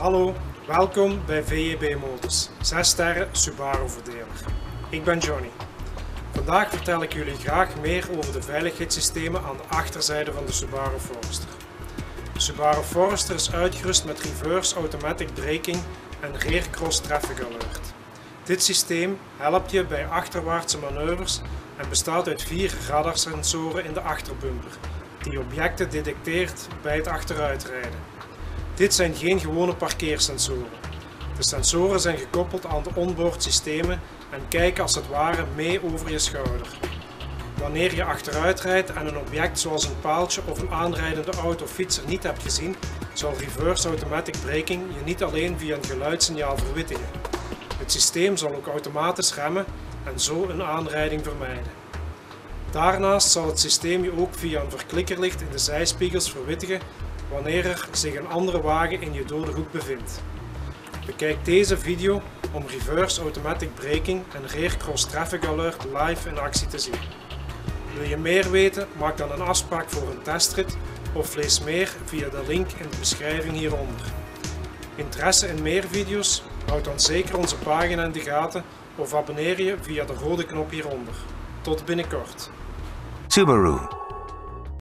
Hallo, welkom bij VEB Motors, 6 sterren Subaru verdeler. Ik ben Johnny. Vandaag vertel ik jullie graag meer over de veiligheidssystemen aan de achterzijde van de Subaru Forester. De Subaru Forester is uitgerust met Reverse Automatic Braking en Rear Cross Traffic Alert. Dit systeem helpt je bij achterwaartse manoeuvres en bestaat uit 4 radarsensoren in de achterbumper, die objecten detecteert bij het achteruitrijden. Dit zijn geen gewone parkeersensoren. De sensoren zijn gekoppeld aan de onboard systemen en kijken als het ware mee over je schouder. Wanneer je achteruit rijdt en een object zoals een paaltje of een aanrijdende auto of fietser niet hebt gezien, zal Reverse Automatic Braking je niet alleen via een geluidssignaal verwittigen. Het systeem zal ook automatisch remmen en zo een aanrijding vermijden. Daarnaast zal het systeem je ook via een verklikkerlicht in de zijspiegels verwittigen wanneer er zich een andere wagen in je dode hoek bevindt. Bekijk deze video om Reverse Automatic Braking en Rear Cross Traffic Alert live in actie te zien. Wil je meer weten? Maak dan een afspraak voor een testrit of lees meer via de link in de beschrijving hieronder. Interesse in meer video's? Houd dan zeker onze pagina in de gaten of abonneer je via de rode knop hieronder. Tot binnenkort. Subaru.